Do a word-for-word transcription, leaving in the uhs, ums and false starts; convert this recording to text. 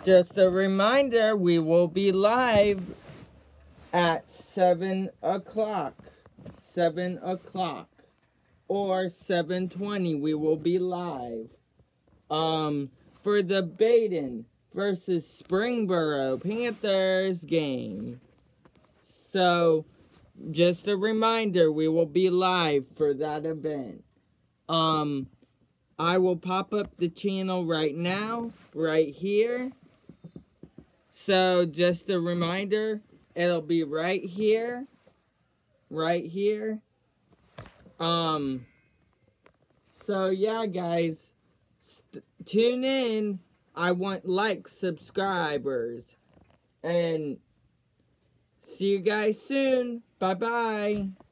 Just a reminder, we will be live at seven o'clock. seven o'clock. Or seven twenty, we will be live. Um, for the Baden versus Springboro Panthers game. So, just a reminder, we will be live for that event. Um, I will pop up the channel right now, right here. So, just a reminder, it'll be right here, right here. Um, so yeah, guys, st- tune in. I want like subscribers. And see you guys soon. Bye-bye.